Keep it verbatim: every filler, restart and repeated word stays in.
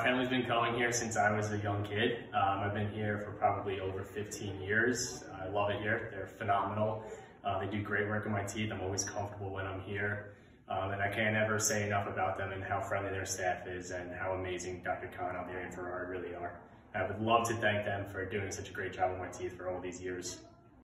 my family's been coming here since I was a young kid. Um, I've been here for probably over fifteen years. I love it here. They're phenomenal. Uh, they do great work on my teeth. I'm always comfortable when I'm here. Um, and I can't ever say enough about them and how friendly their staff is and how amazing Doctor Khan out there and Ferrari really are. I would love to thank them for doing such a great job with my teeth for all these years.